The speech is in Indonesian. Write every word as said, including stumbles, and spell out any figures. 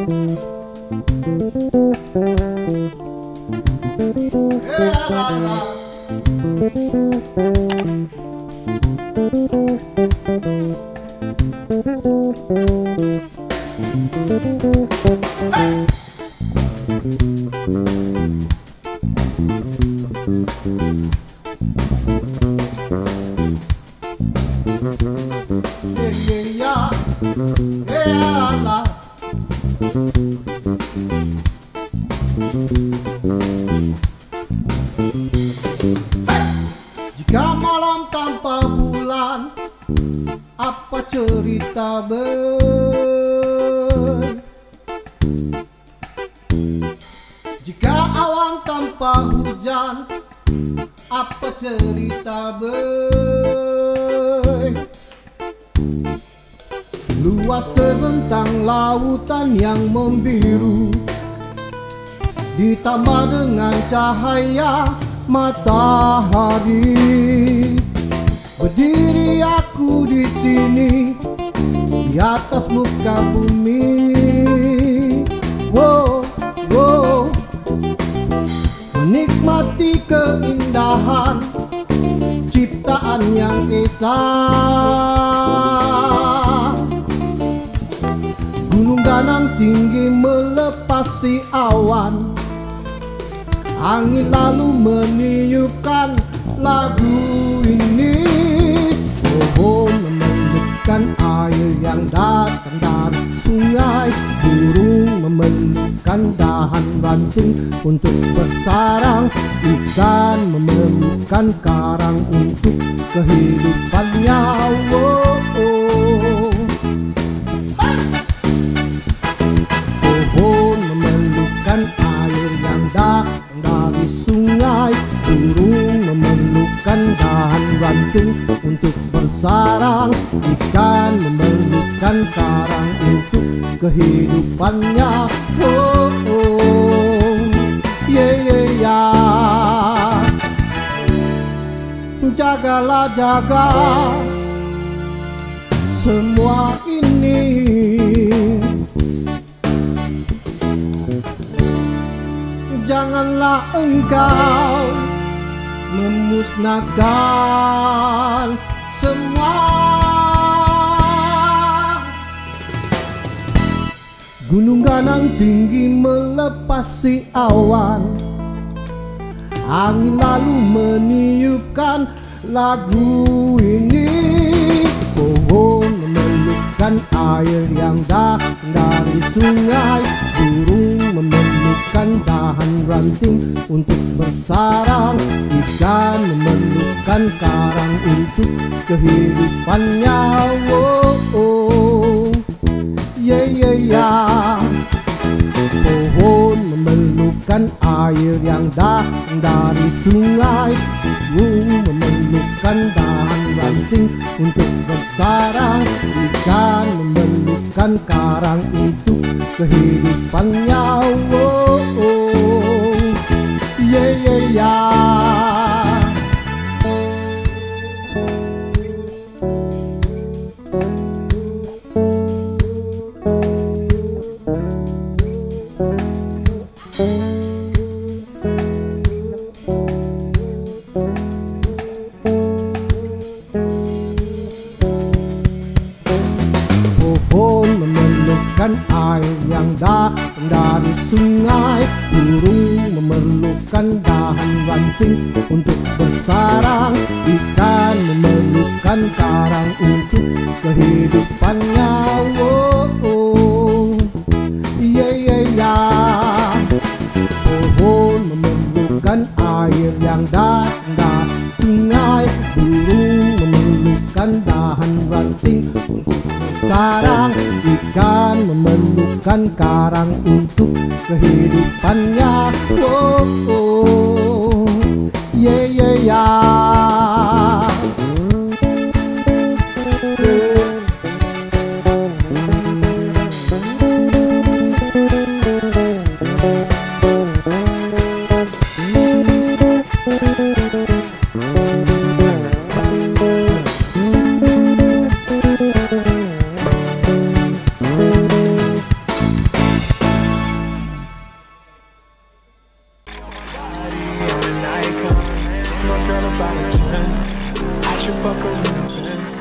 Jika malam tanpa bulan, apa cerita ber? Jika awan tanpa hujan, apa cerita ber? Luas terbentang lautan yang membiru, ditambah dengan cahaya matahari. Berdiri aku di sini di atas muka bumi. Wow, wow. Menikmati keindahan ciptaan yang esa. Gunung ganang tinggi melepasi awan, angin lalu meniupkan lagu ini. Pohon memelukkan air yang datang dari sungai, burung memelukkan dahan ranting untuk bersarang, ikan memelukkan karang untuk kehidupannya. Oh, oh. Pohon memelukkan air yang datang dari sungai, burung memelukkan dahan ranting untuk bersarang, ikan memelukkan karang untuk kehidupannya. Oh, oh. Yeah, yeah, yeah. Jagalah, jaga semua ini. Janganlah engkau memusnahkan semua. Gunung ganang tinggi melepasi awan, angin lalu meniupkan lagu ini. Pohon memelukkan air yang datang dari sungai, burung memelukkan dahan ranting untuk bersarang, ikan memelukkan karang untuk kehidupannya. Oh, oh. Yeah, yeah, yeah. Pohon memelukkan air yang datang dari sungai, burung memelukkan dahan ranting untuk bersarang, ikan memelukkan karang untuk kehidupannya. Oh, oh. Yeah, yeah, yeah. Pohon memerlukan air yang datang dari sungai, burung memerlukan dahan ranting untuk bersarang, ikan memerlukan karang untuk kehidupannya. Oh, oh. Yeah, yeah, yeah. Pohon memerlukan air yang datang dari sungai, burung memerlukan dahan ranting untuk bersarang, ikan memerlukan karang untuk kehidupannya. Oh, oh. Yeah, yeah, yeah. makeup, my girl about a ten. I should fuck her in the Benz.